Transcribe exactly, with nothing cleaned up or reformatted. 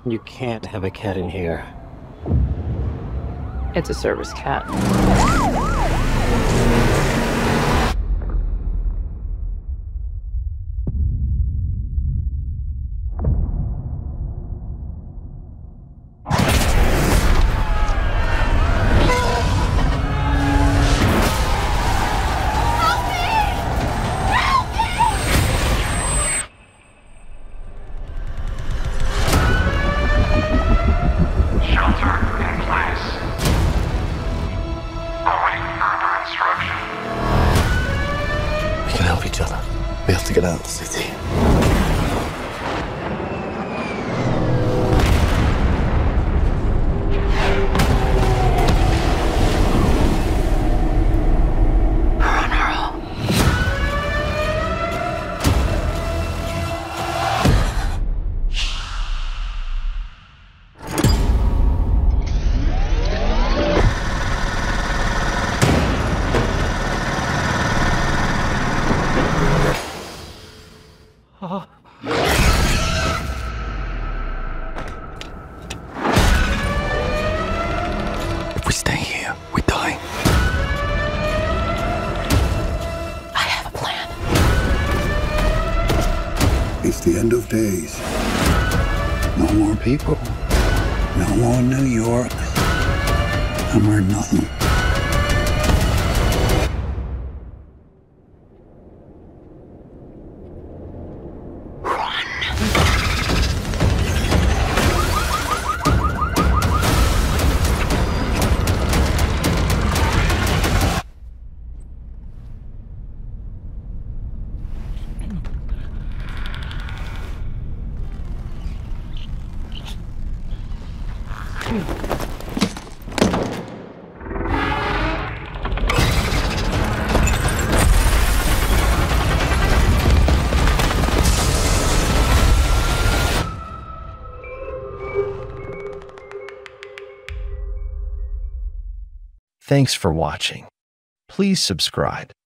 You can't have a cat in here. It's a service cat. Each other. We have to get out of the city. We're on our own. Oh. If we stay here, we die. I have a plan. It's the end of days. No more people. No more New York. No more nothing. Thanks for watching. Please subscribe.